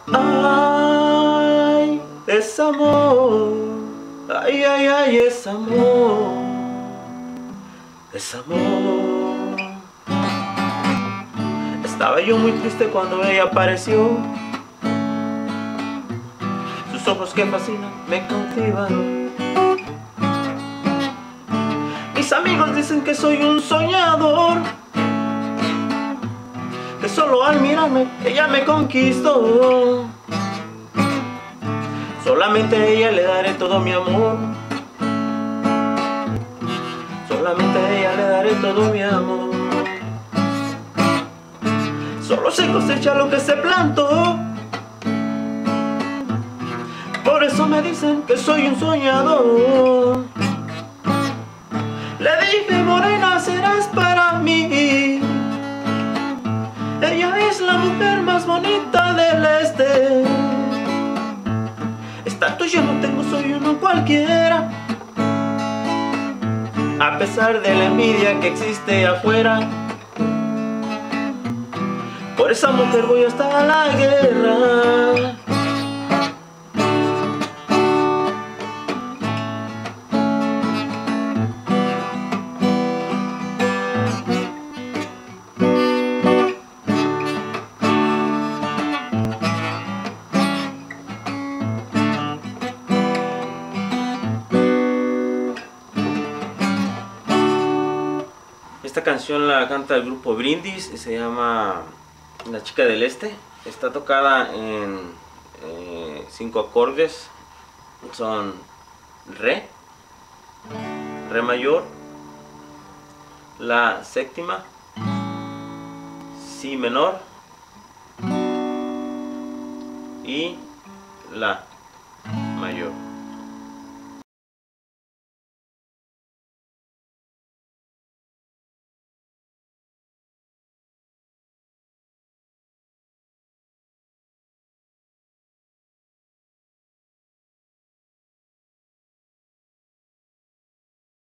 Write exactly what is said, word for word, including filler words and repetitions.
Ay, es amor, ay, ay, ay, es amor, es amor. Estaba yo muy triste cuando ella apareció. Sus ojos que fascinan me cautivan. Mis amigos dicen que soy un soñador, que solo al mirarme ella me conquistó. Solamente a ella le daré todo mi amor, solamente a ella le daré todo mi amor. Solo se cosecha lo que se plantó, por eso me dicen que soy un soñador. Le dije, morena, serás para mí. Ella es la mujer más bonita del este. Estatus yo no tengo, soy uno cualquiera. A pesar de la envidia que existe afuera, por esa mujer voy hasta la guerra. Esta canción la canta el grupo Brindis y se llama La Chica del Este. Está tocada en eh, cinco acordes. Son Re, Re mayor, La séptima, Si menor y La.